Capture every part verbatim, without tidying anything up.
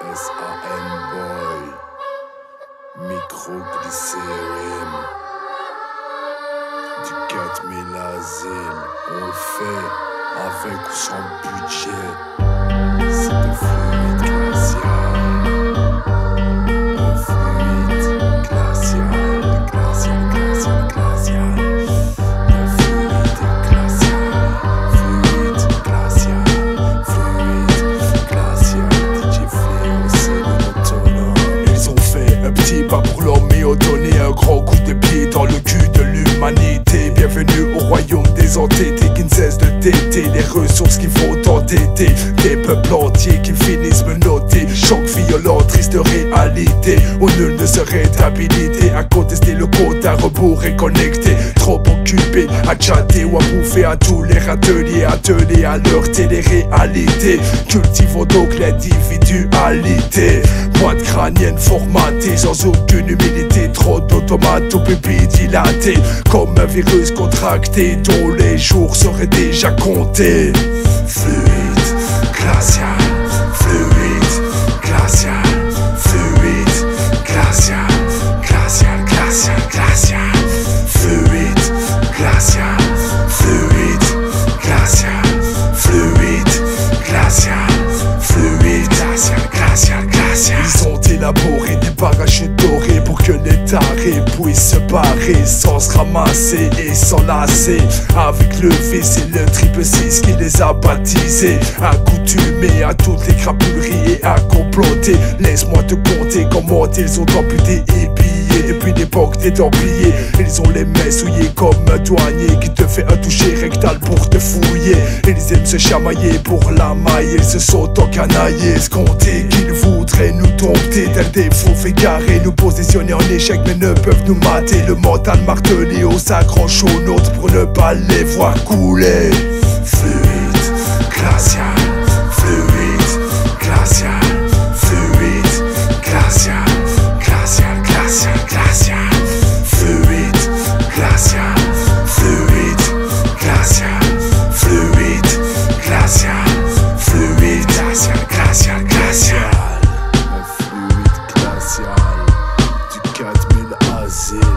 S A N Boy, microglycérine, du quatre mille asile, on le fait avec ou sans budget, c'est de fluide glacial, un fluide glacial, glacial, glacial, glacial, un fluide glacial, fluide glacial, fluide glacial, D J Fléau, c'est monotone. Ils ont fait un petit pas pour l'homme ont donné un grand coup de pied dans le cul de l'humanité. Bienvenue au royaume des entêtés qui ne cessent de téter les ressources qui vont t'entêter. Des peuples entiers qui finissent menottés. Choc violent, triste réalité où nul ne serait habilité à contester le compte à rebours et connecté. Trop occupé à chatter ou à bouffer à tous les râteliers attelés à leur télé-réalité. Cultivons donc l'individualité. Moite crânienne formatée sans aucune humilité. Trop d'automates au pupille dilaté comme un virus contracté dont les jours seraient déjà comptés. Fluide glacial, fluide glacial, fluide glacial, glacial, glacial, glacial, fluide glacial, fluide glacial, fluide glacial, fluide glacial, glacial, glacial. Ils ont élaboré des parachutes dorés pour que les tarés puissent se barrer sans se ramasser et s'enlacer. Avec le V, c'est le triple six qui les a baptisés. Accoutumés à toutes les crapuleries et à comploter. Laisse-moi te compter comment ils ont amputé et pillé. Depuis l'époque des Templiers, ils ont les mains souillées comme un douanier qui te fait un toucher rectal pour te fouiller. Ils aiment se chamailler pour la maille, ils se sont encanaillés, escomptés qu'ils voudraient nous dompter. Tel des faux égarés, nous positionner en échec mais ne peuvent nous mater. Le mental martelé au sacre chaud nôtre pour ne pas les voir couler. Fluide glacial, fluide glacial, fluide glacial, glacial, glacial, glacial, fluide glacial, fluide glacial, fluide glacial, fluide glacial, glacial, glacial. Un fluide glacial du quatre mille asile.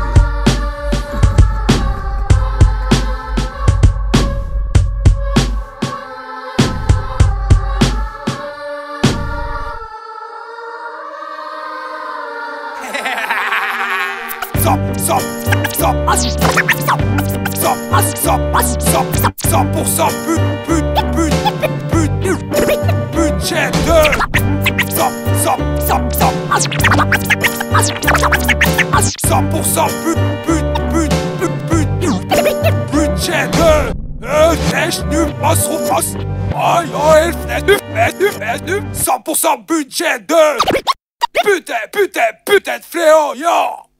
Stop, stop, stop, stop, stop, stop, cent pour cent but, but, but, but, budget de stop, stop, stop, stop, cent pour cent but, but, but, but, but, budget de neige nu, masro, mas, aïe, aïe, fenêtre, fenêtre, fenêtre, cent pour cent budget de putain, putain, putain de fléau, yo!